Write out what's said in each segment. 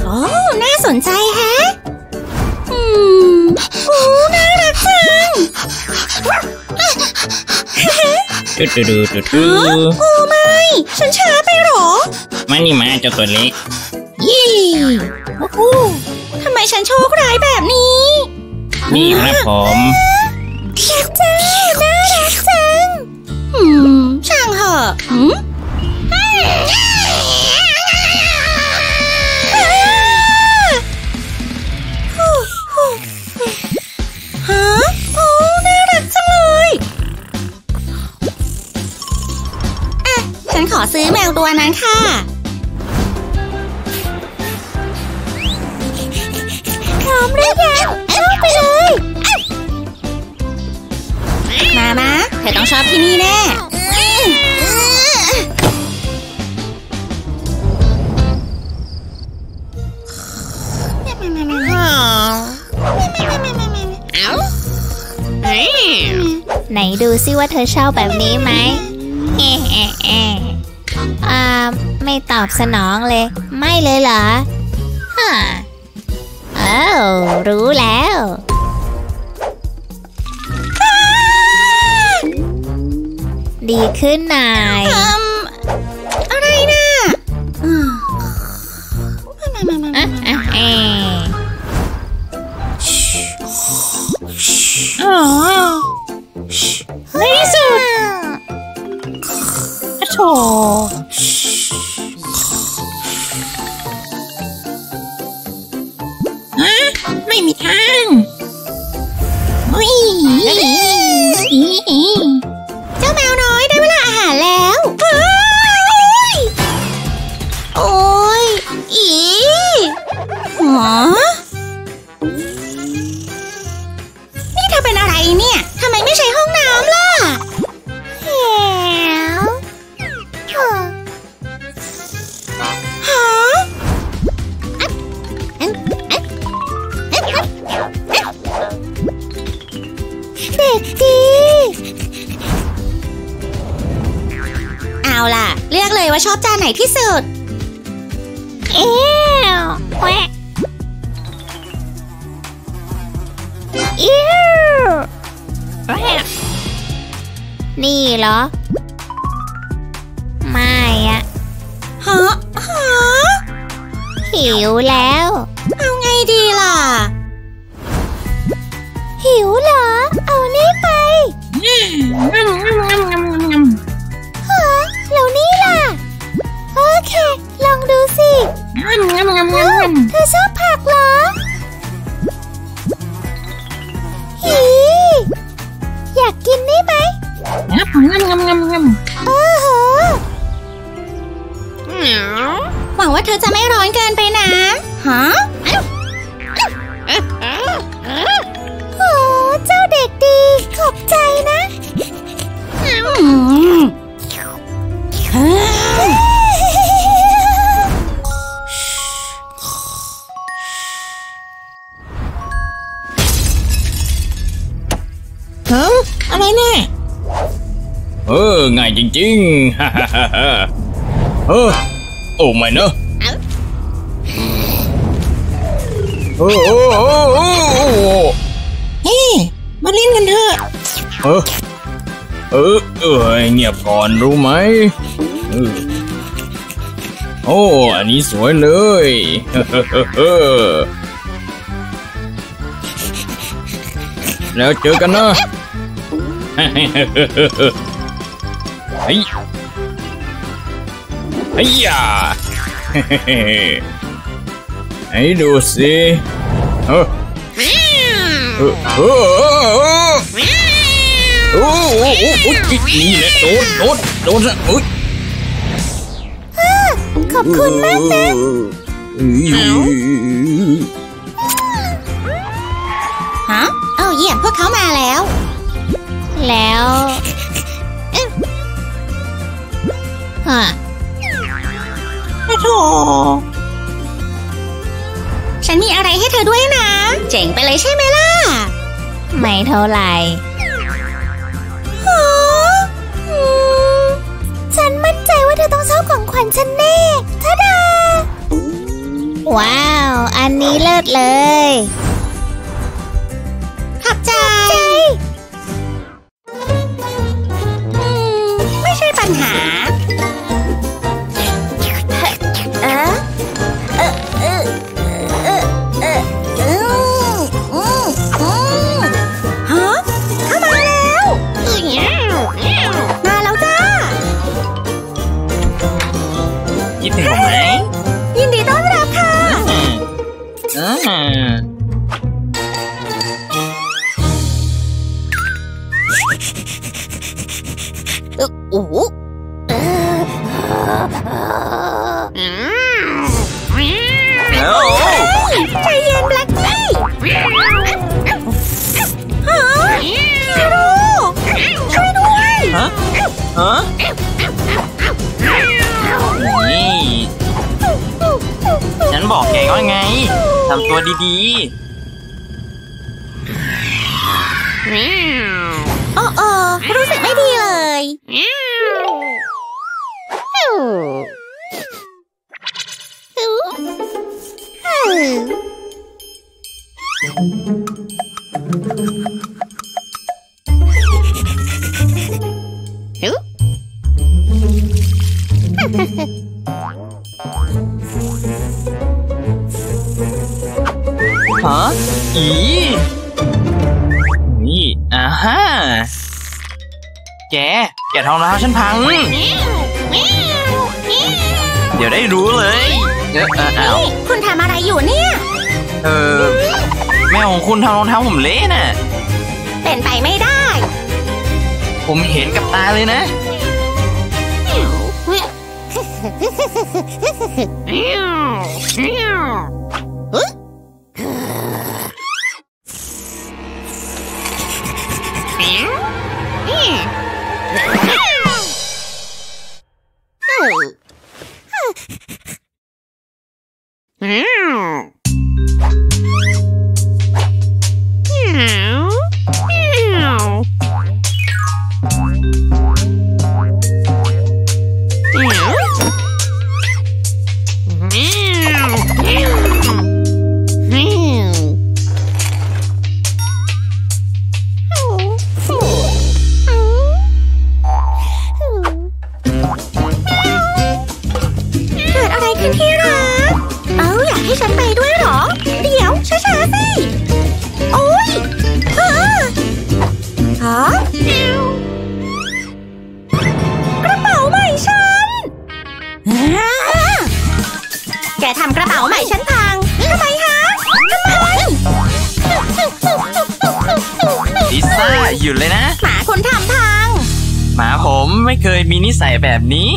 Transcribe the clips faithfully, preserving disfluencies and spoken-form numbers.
โอ้น่าสนใจแฮะอืมโอ้น่ารักจังดูดูดูดูดูโอ้ไม่ฉันช้าไปหรอมานี่มาเจ้าตัวเล็กยี่โอ้โหทำไมฉันโชคร้ายแบบนี้นี่ครับผมรักจังน่ารักจังอืมช่างเหอะหืมฮะโอ้น่ารักจังเลยอ่ะฉันขอซื้อแมวตัวนั้นค่ะพร้อมหรือยังเข้าไปเลยมามาเธอต้องชอบที่นี่แน่ไหนดูซิว่าเธอชอบแบบนี้ไหมเอ๊ะเอ๊ะเอ๊ะอ่าไม่ตอบสนองเลยไม่เลยเหรอฮะเอ้ารู้แล้วดีขึ้นหน่อยอะไรนะอ่ะอ่ะเอ๊ะอ๋อในที่สุดอะโถฮะไม่มีทางเจ้าแมวน้อยได้เวลาอาหารแล้วโอ้ยอีหรอนี่เธอเป็นอะไรเนี่ยทำไมไม่ใช้ห้องน้ำล่ะแหวฮะเด็กดีเอาล่ะเลือกเลยว่าชอบจานไหนที่สุดเอ๊ะแหวะอิ๊วนี่เหรอไม่อะฮะฮะหิวแล้วเอาไงดีล่ะหิวเหรอเอานี่ไปฮะแล้วนี่ล่ะโอเคลองดูสิเธอชอบผักเหรอฮีอยากกินได้ไหมงับงับงับงับงับโอ้โหหวังว่าเธอจะไม่ร้อนเกินไปนะฮะโอ้เจ้าเด็กดีขอบใจนะฮะอะไรเนี่ยเออง่ายจริงๆฮ่าฮ่าฮ่าฮ่าเออโอ้ไม่เนอะโอ้โอ้โอ้โอ้เฮ้มาเล่นกันเถอะเออเออเออเงียบก่อนรู้ไหมเออโอ้อันนี้สวยเลยเออแล้วเจอกันนะเฮ้ยเฮ้ยอย่าให้ดูสิเออเออเออโอ้โหนี่แหละโดนโดนโดนซะอุ้ยขอบคุณมากนะฮะเอาเยี่ยมพวกเขามาแล้วแล้วฮะโธ่ฉันมีอะไรให้เธอด้วยนะเจ๋งไปเลยใช่ไหมล่ะไม่เท่าไหร่ฉันมั่นใจว่าเธอต้องชอบของขวัญฉันแน่ท่าดาว้าวอันนี้เลิศเลยขอบใจไม่ใช่ปัญหาเออเออเออเออเอออืมอืมอืมฮะเข้ามาแล้วมาแล้วจ้าคิดถึงผมไหมยินดีต้อนรับค่ะอ่าโอ้โหใจเย็นแบล็คกี้ฮะฮีโร่ช่วยด้วยฮะฮะนี่ฉันบอกแกว่าไงทำตัวดีๆโอ้โอ้รู้สึกไม่ดีเลยฮะอีนี่อ่าฮะแกแกทองเท้าฉันพังเดี๋ยวได้รู้เลยเออเออคุณทำอะไรอยู่เนี่ยเออแม่ของคุณทำรองเท้าผมเละน่ะเป็นไปไม่ได้ผมเห็นกับตาเลยนะแกทำกระเป๋าใหม่ฉันพังทำไมฮะทำไมลิซ่าหยุดเลยนะหมาคุณทำพังหมาผมไม่เคยมีนิสัยแบบนี้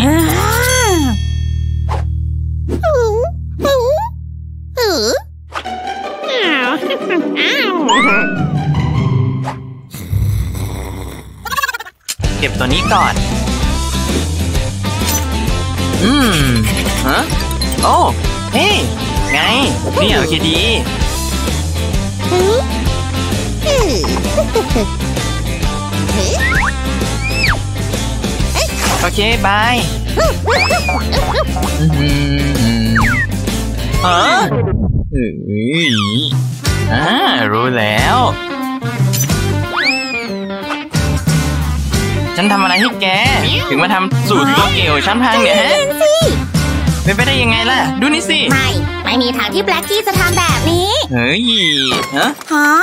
เก็บตัวนี้ก่อนอืมฮะโอ้เฮ้ไงนี่โอเคดีโอเคบายฮะเฮ้ยอ่ารู้แล้วฉันทำอะไรให้แกถึงมาทำสูตรตัวเกลฉันพังเนี่ยฮะเป็นไปได้ยังไงล่ะดูนี่สิไม่ไม่มีทางที่แบล็คกี้จะทำแบบนี้เฮ้ยฮะฮะ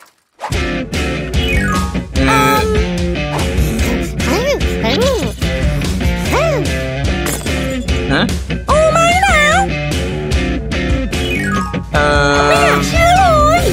ฮะโอ้ไม่นะเออไม่อยากเชื่อเลย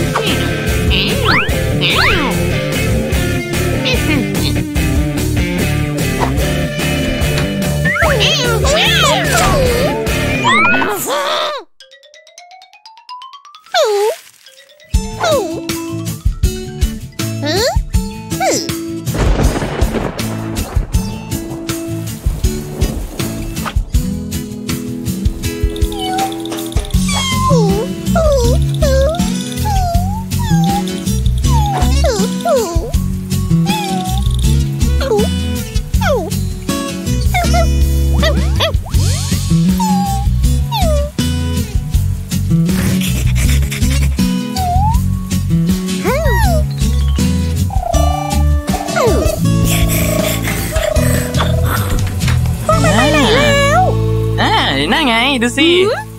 นั่นไงดูสิ